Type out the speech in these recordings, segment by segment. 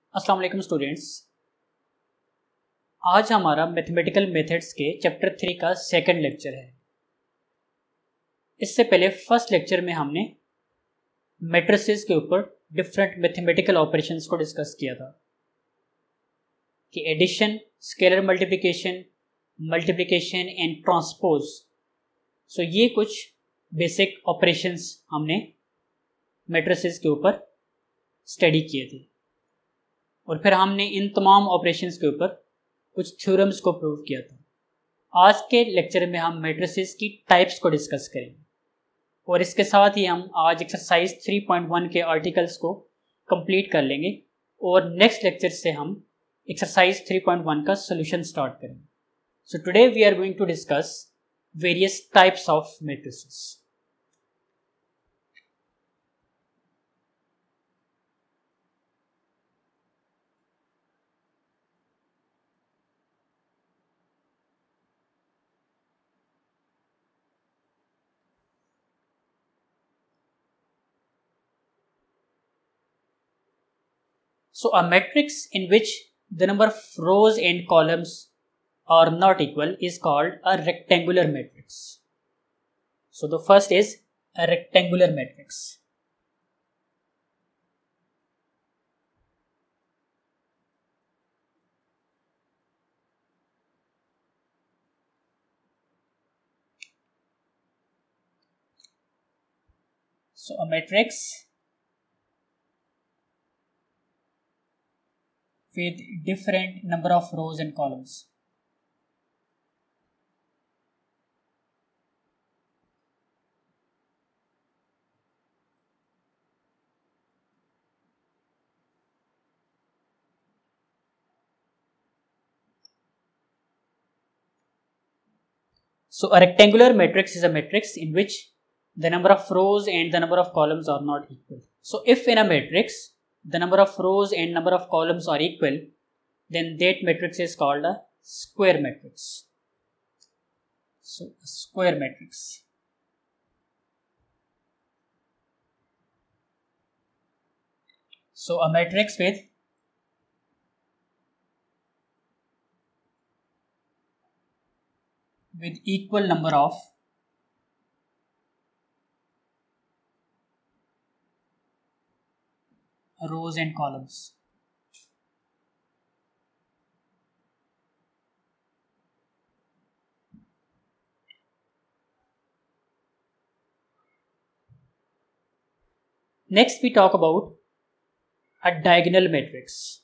अस्सलाम वालेकुम स्टूडेंट्स। आज हमारा मैथमेटिकल मेथड्स के चैप्टर 3 का सेकंड लेक्चर है। इससे पहले फर्स्ट लेक्चर में हमने मैट्रिसेस के ऊपर डिफरेंट मैथमेटिकल ऑपरेशंस को डिस्कस किया था कि addition, scalar multiplication, multiplication and transpose. So ये कुछ बेसिक ऑपरेशंस हमने मैट्रिसेस के ऊपर स्टडी किए थे और फिर हमने इन तमाम ऑपरेशंस के ऊपर कुछ थ्योरम्स को प्रूव किया था। आज के लेक्चर में हम मैट्रिसेस की टाइप्स को डिस्कस करेंगे और इसके साथ ही हम आज एक्सरसाइज 3.1 के आर्टिकल्स को कंप्लीट कर लेंगे और नेक्स्ट लेक्चर से हम एक्सरसाइज 3.1 का सोल्यूशन स्टार्ट करेंगे। So today we are going to discuss various types of matrices. So a matrix in which the number of rows and columns are not equal is called a rectangular matrix. So the first is a rectangular matrix. So a matrix with different number of rows and columns. So a rectangular matrix is a matrix in which the number of rows and the number of columns are not equal. So if in a matrix the number of rows and number of columns are equal, then that matrix is called a square matrix. So a square matrix. So a matrix with equal number of rows and columns. Next we talk about a diagonal matrix.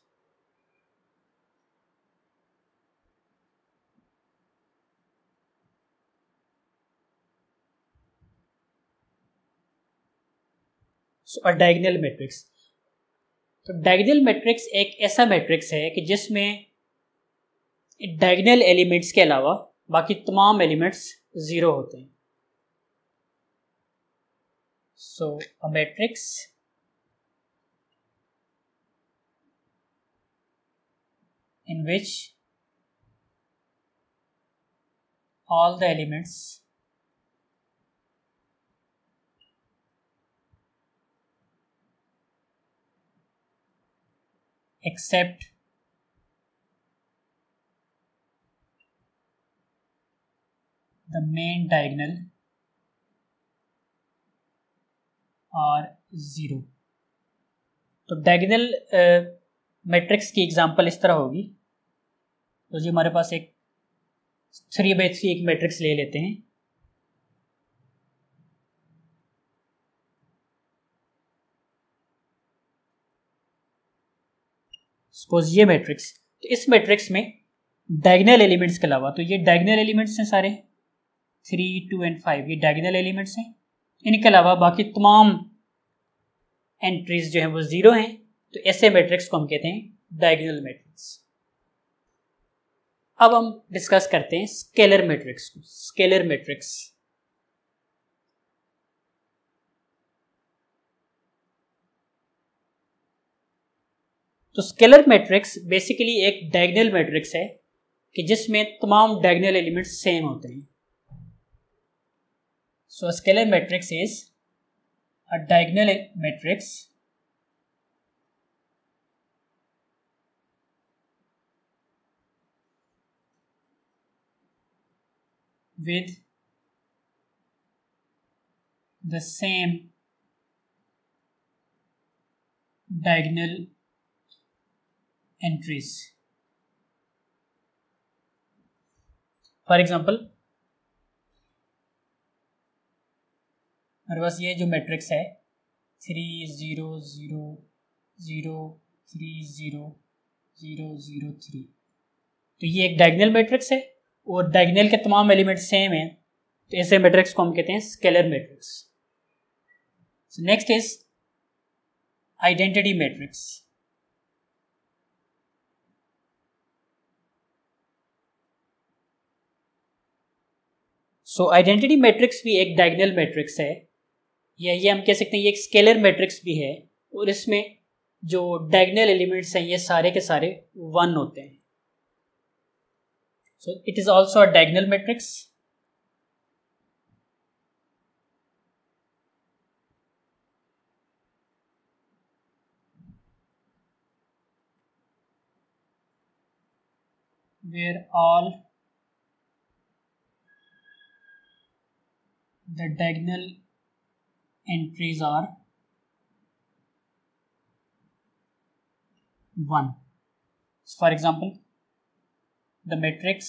So a diagonal matrix. तो diagonal matrix एक ऐसा matrix है कि जिसमें diagonal elements के अलावा बाकी तमाम एलिमेंट्स जीरो होते हैं। So a matrix in which all the elements except the main diagonal are zero. तो डायगोनल मैट्रिक्स की एग्जांपल इस तरह होगी। तो जी हमारे पास एक 3/3 एक मैट्रिक्स ले लेते हैं। सपोज ये मैट्रिक्स, तो इस मैट्रिक्स में डायगोनल एलिमेंट्स के अलावा, तो ये डायगोनल एलिमेंट्स हैं सारे 3, 2 एंड 5, ये डायगोनल एलिमेंट्स हैं। इनके अलावा बाकी तमाम एंट्रीज जो हैं वो जीरो हैं। तो ऐसे मैट्रिक्स को हम कहते हैं डायगोनल मैट्रिक्स। अब हम डिस्कस करते हैं स्केलर मैट्रिक्स को। स्केलर मैट्रिक्स तो स्केलर मैट्रिक्स बेसिकली एक डायगोनल मैट्रिक्स है कि जिसमें तमाम डायगोनल एलिमेंट्स सेम होते हैं। So scalar matrix is a diagonal matrix with the same diagonal entries. For example हमारे पास ये जो मैट्रिक्स है 3 0 0 0 3 0 0 0 3, तो ये एक डायगोनल मैट्रिक्स है और डायगोनल के तमाम एलिमेंट सेम हैं, तो ऐसे मैट्रिक्स को हम कहते हैं scalar matrix. Next is identity matrix. So identity matrix भी एक डायगोनल मैट्रिक्स है, या ये हम कह सकते हैं ये एक स्केलर मैट्रिक्स भी है, और इसमें जो डायगोनल एलिमेंट्स हैं ये सारे के सारे 1 होते हैं. So it is also a diagonal matrix. where all the diagonal entries are 1. So for example, the matrix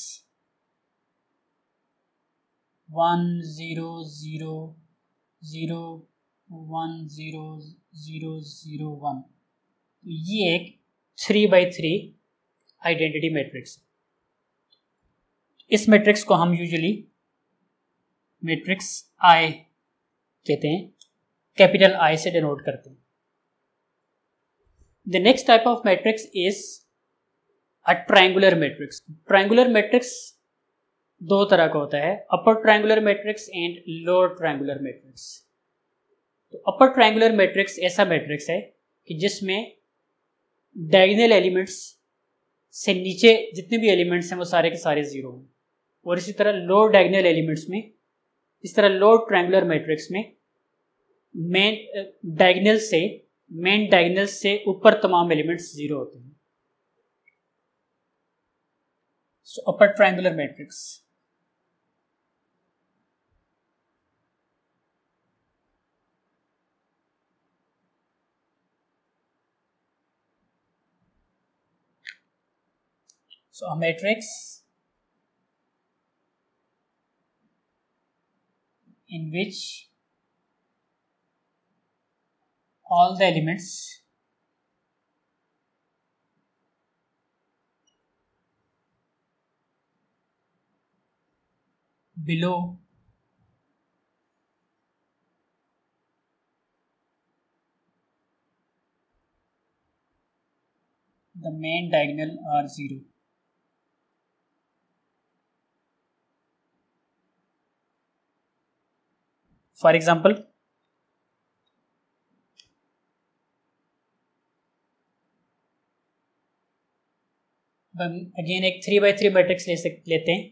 1 0 0 0 1 0 0 0 1, ये एक 3x3 आइडेंटिटी मैट्रिक्स. इस मैट्रिक्स को हम यूजुअली मैट्रिक्स आई कहते हैं, कैपिटल आई से डिनोट करते हैं. The next type of matrix is a triangular matrix. Triangular matrix दो तरह का होता है, upper triangular matrix and lower triangular matrix. तो अपर ट्रायंगुलर मैट्रिक्स ऐसा मैट्रिक्स है कि जिसमें डायगोनल एलिमेंट्स से नीचे जितने भी एलिमेंट्स हैं वो सारे के सारे 0 हैं. और इसी तरह लोअर डायगोनल एलिमेंट्स में, इस तरह लोअर ट्रायंगुलर मैट्रिक्स में मेन डायगोनल से ऊपर तमाम एलिमेंट्स 0 होते हैं. So upper triangular matrix. So a matrix in which all the elements below the main diagonal are 0. For example, हम अगेन एक 3x3 मैट्रिक्स लेते हैं.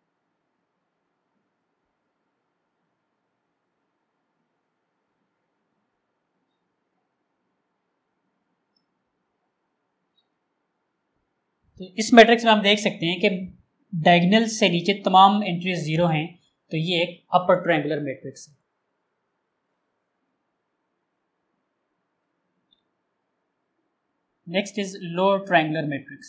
तो इस मैट्रिक्स में हम देख सकते हैं कि डायगोनल से नीचे तमाम एंट्रीज 0 हैं, तो ये एक अपर ट्रायंगुलर मैट्रिक्स है. Next is lower triangular matrix.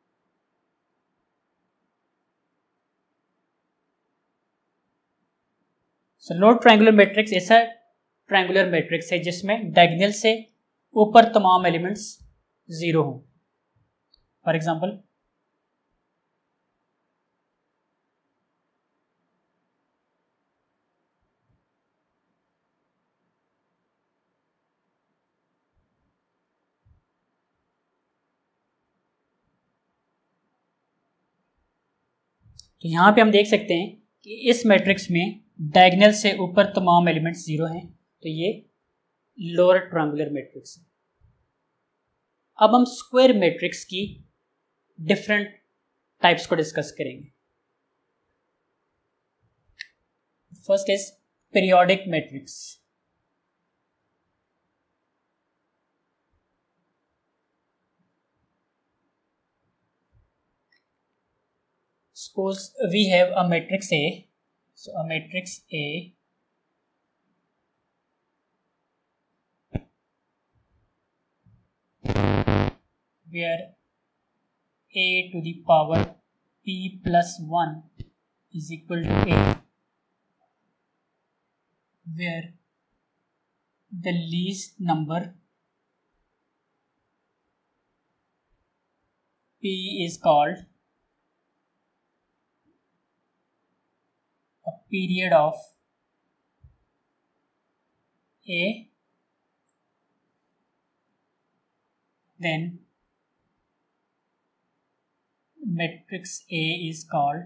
So lower triangular matrix ऐसा ट्रायंगुलर मैट्रिक्स है जिसमें डायगोनल से ऊपर तमाम एलिमेंट्स 0 हों. फॉर एग्जाम्पल, तो यहाँ पे हम देख सकते हैं कि इस मैट्रिक्स में डायगोनल से ऊपर तमाम एलिमेंट्स 0 हैं, तो ये लोअर ट्रायंगुलर मैट्रिक्स है. अब हम स्क्वायर मैट्रिक्स की डिफरेंट टाइप्स को डिस्कस करेंगे. First is periodic matrix. Suppose we have a matrix A So a matrix A where A to the power P plus 1 is equal to A, where the least number P is called a period of A, then matrix A is called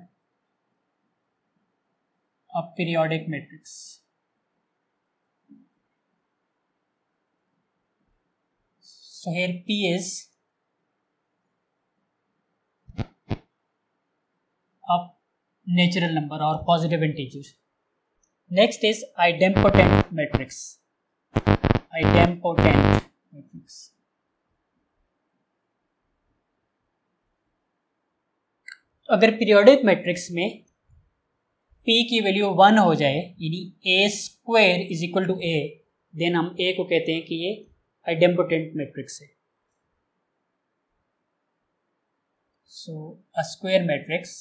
a periodic matrix. So here P is a natural number or positive integer. Next is idempotent matrix. Idempotent matrix. अगर periodic matrix में P की value 1 हो जाए यानी A square is equal to A, then हम A को कहते हैं कि ये आइडेम्पोटेंट मैट्रिक्स है. So a square matrix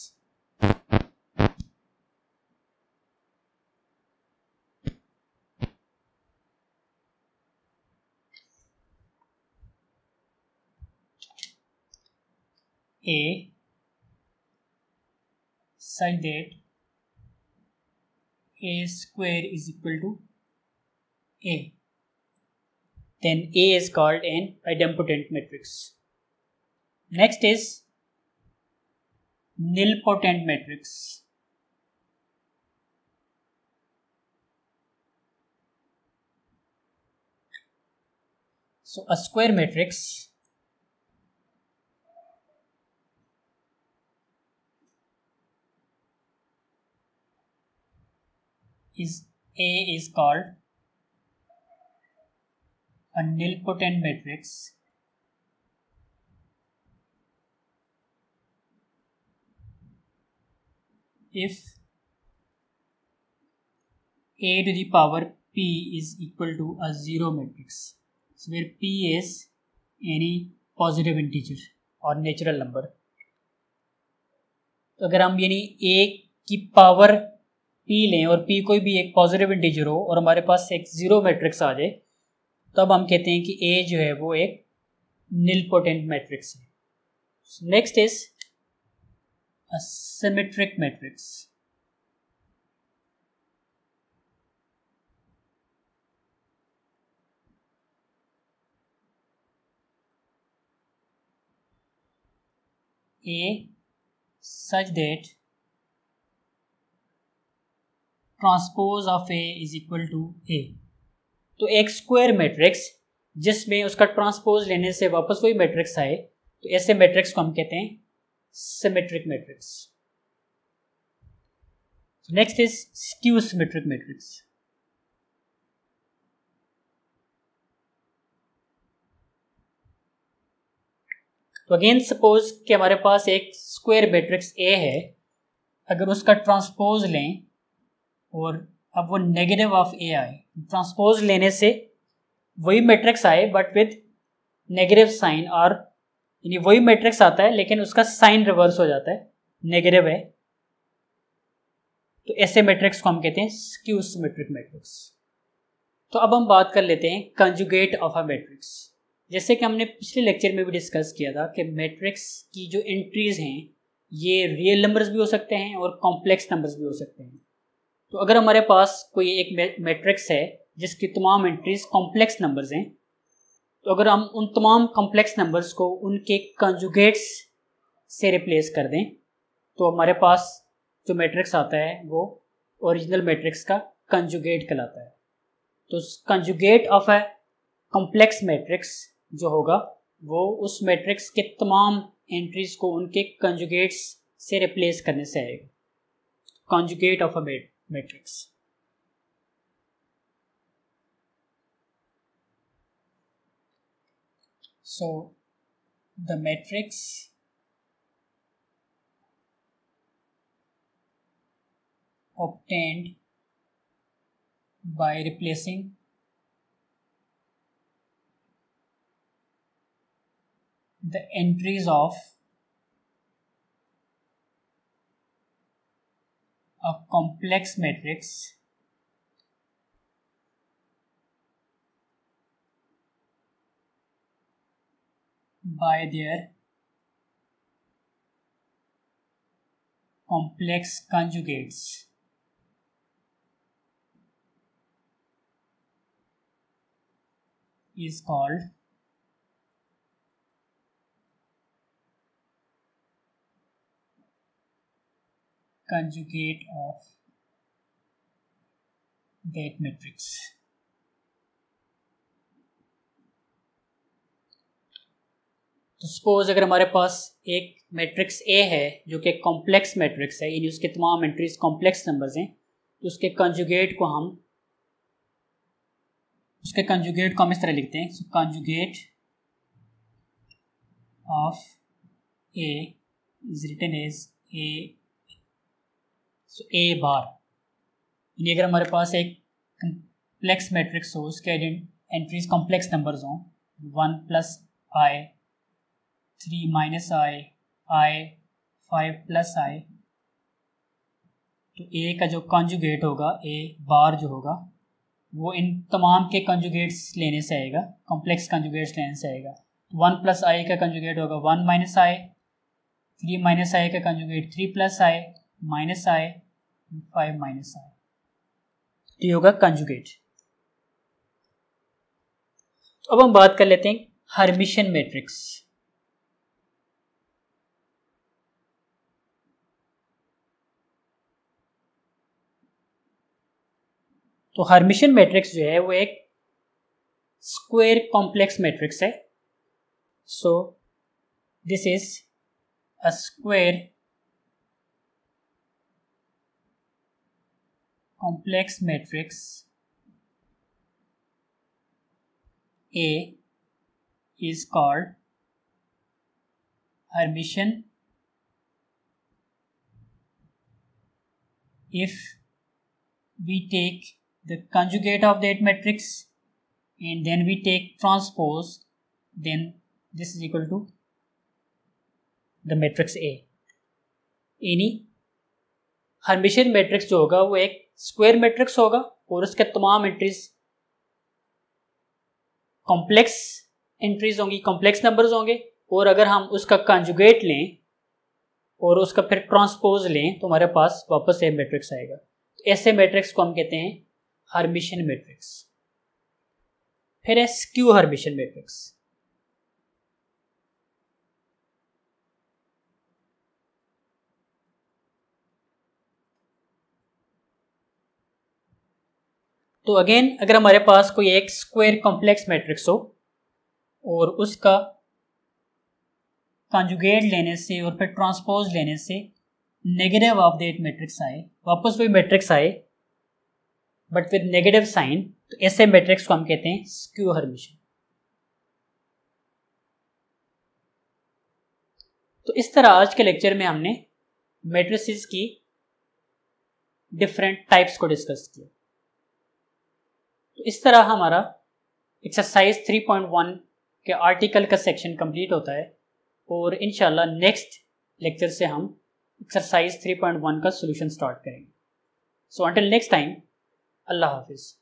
A such that A square is equal to A, then A is called an idempotent matrix. Next is nilpotent matrix. So a square matrix is A is called a nilpotent matrix if A to the power P is equal to a zero matrix. So where P is any positive integer or natural number. तो अगर हम यानी A की power P लें और P कोई भी एक पॉजिटिव इंटीजर हो और हमारे पास एक जीरो मैट्रिक्स आ जाए, तब हम कहते हैं कि A जो है वो एक nilpotent मैट्रिक्स है. Next is a symmetric matrix. A such that transpose of A is equal to A. तो एक स्क्वायर मैट्रिक्स जिसमें उसका ट्रांसपोज लेने से वापस वही मैट्रिक्स आए, तो ऐसे मैट्रिक्स को हम कहते हैं symmetric matrix. Next is skew symmetric matrix. तो अगेन सपोज कि हमारे पास एक स्क्वायर मैट्रिक्स ए है, अगर उसका ट्रांसपोज लें और अब वो नेगेटिव ऑफ ए आए, ट्रांसपोज लेने से वही मैट्रिक्स आए बट विद नेगेटिव साइन, और यानी वही मैट्रिक्स आता है लेकिन उसका साइन रिवर्स हो जाता है, नेगेटिव है, तो ऐसे मैट्रिक्स को हम कहते हैं स्क्यू सिमेट्रिक मैट्रिक्स. तो अब हम बात कर लेते हैं कंजुगेट ऑफ अ मैट्रिक्स. जैसे कि हमने पिछले लेक्चर में भी डिस्कस किया था कि मैट्रिक्स की जो एंट्रीज हैं ये रियल नंबर्स भी हो सकते हैं और कॉम्प्लेक्स नंबर्स भी हो सकते हैं. तो अगर हमारे पास कोई एक मैट्रिक्स है जिसकी तमाम एंट्रीज कॉम्प्लेक्स नंबर्स हैं, तो अगर हम उन तमाम कॉम्प्लेक्स नंबर्स को उनके कंजुगेट्स से रिप्लेस कर दें, तो हमारे पास जो मैट्रिक्स आता है वो ओरिजिनल मैट्रिक्स का कंजुगेट कहलाता है. तो conjugate of a complex matrix जो होगा वो उस मैट्रिक्स के तमाम एंट्रीज को उनके कंजुगेट्स से रिप्लेस करने से आएगा. Conjugate of a matrix. So the matrix obtained by replacing the entries of a complex matrix by their complex conjugates is called conjugate of that matrix. तो सपोज अगर हमारे पास एक मैट्रिक्स ए है जो कि कॉम्प्लेक्स मैट्रिक्स है, यानी उसके तमाम एंट्रीज कॉम्प्लेक्स नंबर्स हैं, तो उसके कंजुगेट को हम इस तरह लिखते हैं. So conjugate of A is written as A, so A bar. यानी अगर हमारे पास एक कॉम्प्लेक्स मैट्रिक्स हो, उसके एंट्रीज कॉम्प्लेक्स नंबर्स हों, 1 plus i, 3 minus i, 5 plus i, तो ए का जो कॉन्जुगेट होगा, ए बार जो होगा, वो इन तमाम के कॉन्जुगेट्स लेने से आएगा, कॉम्प्लेक्स कॉन्जुगेट्स लेने से आएगा. 1 प्लस आई का कॉन्जुगेट होगा 1 माइनस आई, 3 माइनस आई का conjugate 3 plus i minus i, 5 minus i, तो ये होगा कॉन्जुगेट. तो अब हम बात कर लेते हैं हर्मिशियन मैट्रिक्स. तो हर्मिशियन मैट्रिक्स जो है वो एक स्क्वायर कॉम्प्लेक्स मैट्रिक्स है. So this is a square complex matrix A is called Hermitian if we take the conjugate of that matrix and then we take transpose, then this is equal to the matrix A. यानी Hermitian matrix जो होगा वो एक square matrix होगा और उसके तमाम entries complex entries होंगी, कॉम्प्लेक्स नंबर्स होंगे, और अगर हम उसका कंजुगेट लें और उसका फिर ट्रांसपोज लें तो हमारे पास वापस सेम मैट्रिक्स आएगा. तो ऐसे मैट्रिक्स को हम कहते हैं हर्मिशियन मैट्रिक्स. फिर है स्क्यू हर्मिशियन मैट्रिक्स. तो अगेन अगर हमारे पास कोई एक स्क्वायर कॉम्प्लेक्स मैट्रिक्स हो और उसका कंजुगेट लेने से और फिर ट्रांसपोज लेने से नेगेटिव ऑफ दैट मैट्रिक्स आए, वापस वही मैट्रिक्स आए बट विद नेगेटिव साइन, तो ऐसे मैट्रिक्स को हम कहते हैं स्क्यू हर्मिशियन. तो इस तरह आज के लेक्चर में हमने मैट्रिसेस की डिफरेंट टाइप्स को डिस्कस किया. तो इस तरह हमारा एक्सरसाइज 3.1 के आर्टिकल का सेक्शन कंप्लीट होता है और इंशाल्लाह नेक्स्ट लेक्चर से हम एक्सरसाइज 3.1 का सॉल्यूशन स्टार्ट करेंगे. सो अंटिल नेक्स्ट टाइम, अल्लाह हाफिज़.